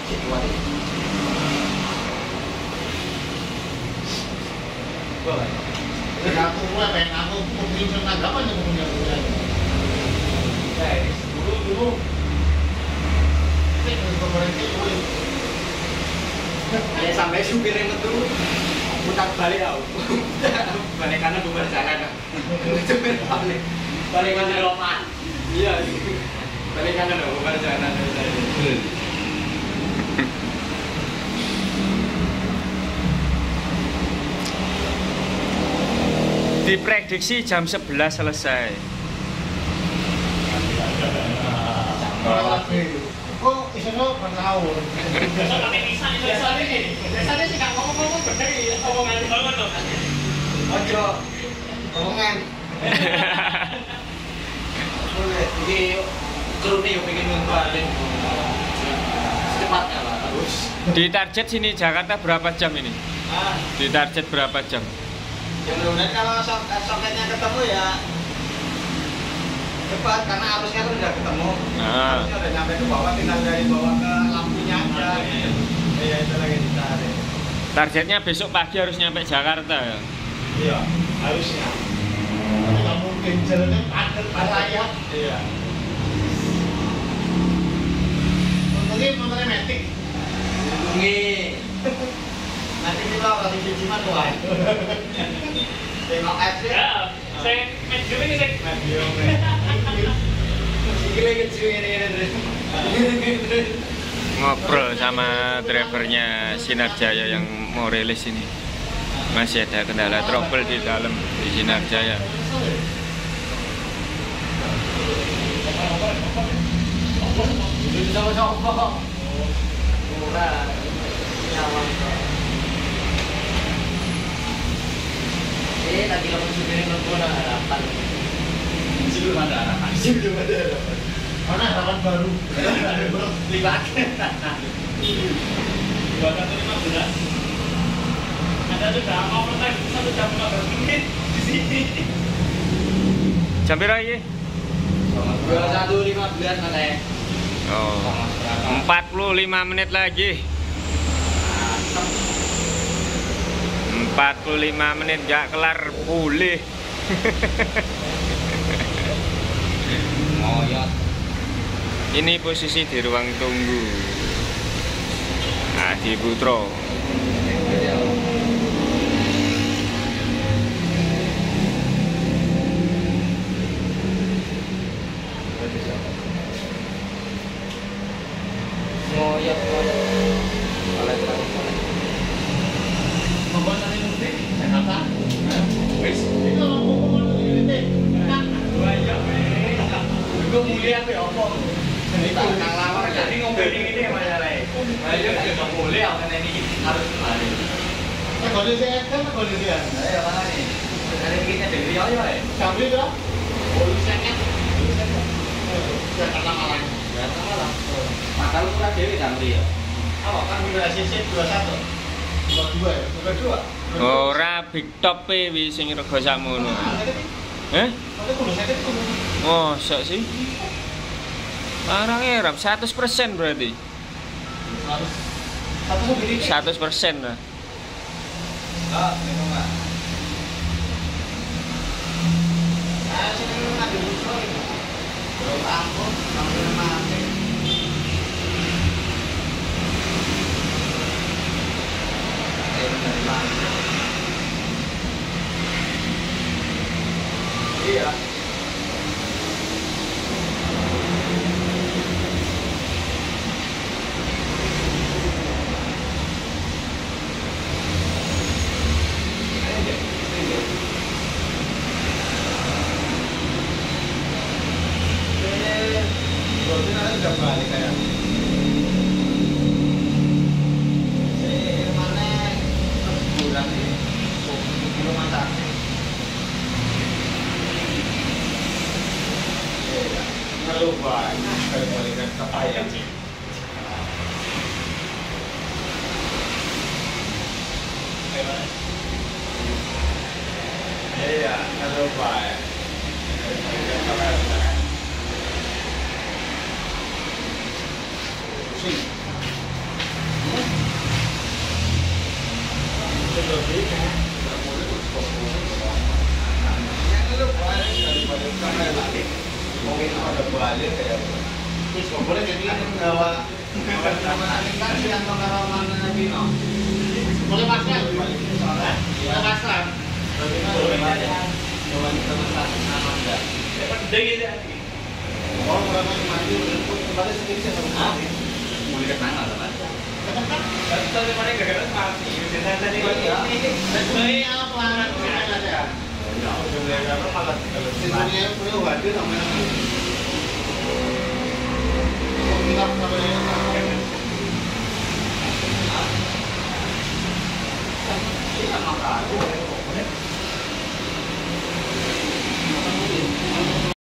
Situasi. Aku mulai pengen aku pemimpin agama yang punya dulu. Kayak sampai supirnya metu putar balik aku. Balik kanan bubar jalan. Balik kanan Roman. Iya. Balik kanan bubar jalan. Diprediksi jam 11 selesai. Kok isinya bertahun? Biasanya sih nggak ngomong-ngomong bener ya omongan. Ojo omongan. Jadi kerune yo pengen ngembangin secepatnya lah terus. Di target sini Jakarta berapa jam ini? Di target berapa jam? Ya mudah-mudahan kalau soketnya ketemu ya cepat karena arusnya kan udah ketemu. Arusnya udah nyampe ke bawah, tinggal dari bawah ke lampunya aja. Iya itu lagi ditarik. Targetnya besok pagi harus nyampe Jakarta ya? Iya harusnya. Tapi nggak mungkin jalannya padat raya. Iya. Untungnya motornya metik. Untungi. Nanti kita orang di Ciman tuh ay. Tengok ads ya. Saya medium ini sih. Medium. Sikile kecil ini. Ngobrol sama drivernya Sinar Jaya yang mau rilis ini. Masih ada kendala trouble di dalam di Sinar Jaya. Sama-sama. Murah. Nyaman. Tadi kalau supirnya menurut ada harapan. Belum ada harapan. Belum ada harapan. Mana harapan baru? Libat. Bahkan 15. Ada sudah overtime 1 jam 15 menit di sini. Jam berapa ya? 21.15 katanya. Oh, 45 menit lagi. 45 menit gak kelar pulih. Ngoyot. Ini posisi di ruang tunggu Adi Putro. Ngoyot. Membuat tadi mudik Jakarta. Wis, itu ngomong mudik. Gue mulia apa ya apa? Cerita kang lawar jadi ngomong ini ya masalahnya. Ayo kita mulia kan ini harus kembali. Kondisi kan kondisi ya. Ayo mana nih? Ada kita dari ayo ya. Kami itu polisi kan. Jakarta Malang. Jakarta Malang. Maka lu kurang dewi kan dia. Apa kan udah sisi 21. 22 ya. 22. Ora big top e wis sing rega sakmono. Eh? Ada polisi kan. Oh, sak sih. Parang erap 100% berarti. 100% lah. Ah, memang enggak. Ah, sini ada musuh itu. Belum angkut, sampai mati. Iya. mungkin ada balik kayak. Terus nggak boleh jadi Bawa kan yang kameraman Bino. boleh pasang. Boleh pasang. Coba kita masak sama enggak? Oh, berapa mati kembali sedikit sama. Mau dikasih nanggal kan? Tapi mana gara-gara mati. Biasanya tadi Ini apa? Ada. Ya, udah malah Sebenarnya perlu hadir namanya.